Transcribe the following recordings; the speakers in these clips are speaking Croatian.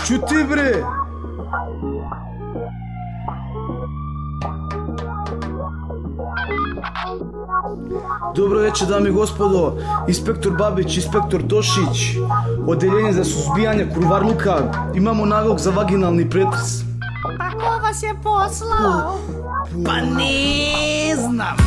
Čuti bre. Dobro večer dame i gospodo, inspektor Babić, inspektor Tošić, odeljenje za suzbijanje kurvarluka, imamo nalog za vaginalni pretres. Pa ko vas je poslao? Pa ne znam.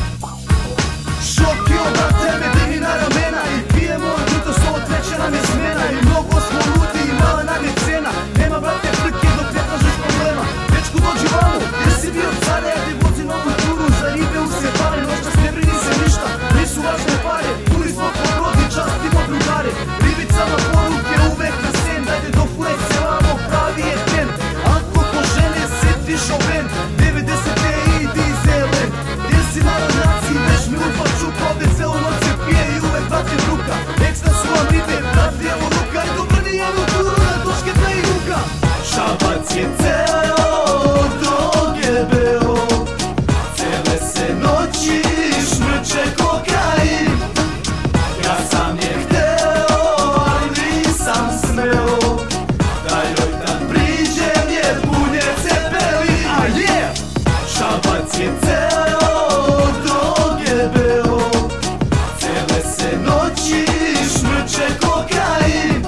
Šokio brate me dini na ramena i pijemo ljuto slovo, treća nam je smena i mnogo smo ljudi i mala nam je cena. Nema brate frke dok ne tražiš problema. Dečku dođi vamo, jer si bio cara, ja ti vozim novu turu za ribe u Sepale. Noćas ne brini se ništa, nisu važne pare, puni smo ko brod i častimo drugare. Ribicama poruke uvek na sen, dajde dofuraj se vamo, pravi je ten. Ako ko žene setiš oven, 90-te i dizelen. Jer si narod naciji, već mi upaču kode, celo noć se pije i uvek brate bruka. Ekstra su vam ribe, brate evo ruka i dobro nijenu turu na došketa i ruka. Šabac je ceo, droge beo, cele se noći šmrče kokain. Ja sam je hteo, ali nisam smeo, da joj dan priđem jer pun je cepeli. A je! Šabac je ceo, droge beo, cele se noći šmrče kokain.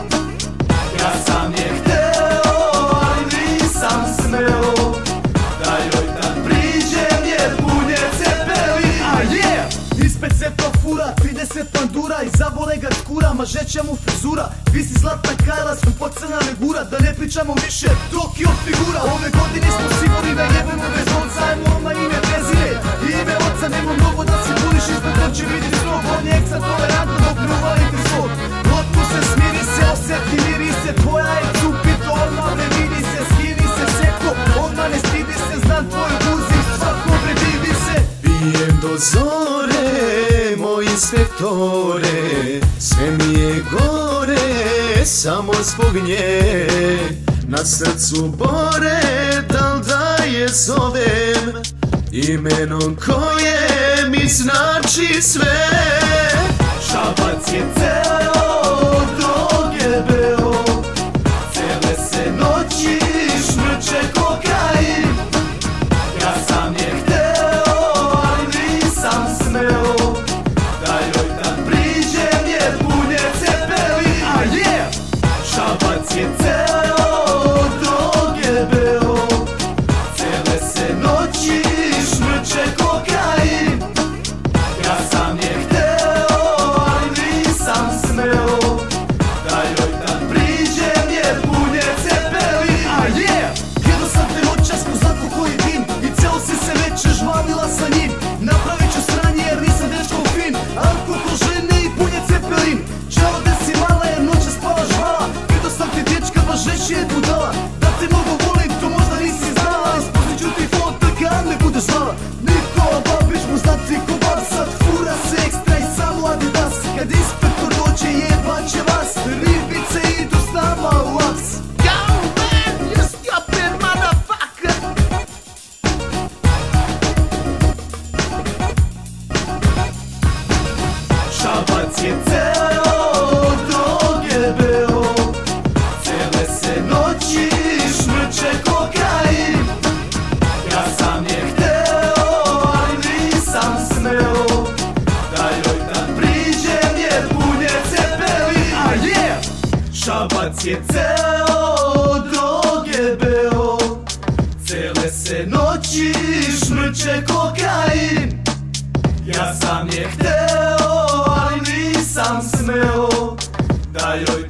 Ja sam je hteo, ali nisam smeo, da joj dan priđem jer pun je cepeli. A je! Ispred se profura, 30 pandura i zabole ga skura, mažeća mu frizura. Vi si zlatna kajla, skupocena legura, da ne pričamo više, Tokio figura. Ove godine smo sigurni da jebemo bez novca, ajmo oma ime prezire i ime oca. Nemo mnogo da se buniš, ispred oči vidi znog, on je ekstra tolerantno dok ne uvaliti svog. Otku se, smiri se, osjeti, miri se, tvoja je cupito, odmah ne vidi se, skini se, seko, odmah ne stidi se, znam tvoju muzik, svako predivdi se. Pijem do zore, moj inspektore, sve mi je gore, samo zbog nje. Na srcu bore, dal da je zovem imenom koje mi znači sve. Šabac je ceo, droge beo, cele se noći šmrče kokain. Ja sam je hteo, ali nisam smeo, da joj dan priđem jer pun je cepeli. A je! Šabac je ceo, droge beo, cele se noći šmrče kokain. Ja sam je hteo, ali nisam smeo, da joj dan priđem jer pun je cepeli. A je! Gledao sam te noćas ko zlatko koji dim i celo si se večer žvalila sa njim. Napravit ću sranje jer nisam dečko fin, alkohol, žene i pun je cepelin. Čelo gde si mala jer noća spala žvala, gledao sam ti dječka baš žeći je budala. Da te mnogo volim to možda nisi znala, ali spustit ću ti foto kad me budeš zvala. Nikola Babić mu znati ko vas, sad fura se ekstra i samo Adidas. Kad inspektor dođe jebat će vas, ribice idu s nama u laps. Yo man, you stupid motherfucker! Šabac je ceo, droge beo, cele se noći šmrče kokain. Ja sam je hteo, ali nisam smeo, da joj dan priđem jer pun je cepeli. A je! Šabac je ceo, droge beo, cele se noći šmrče kokain. Ja sam je hteo, ali nisam smeo, da joj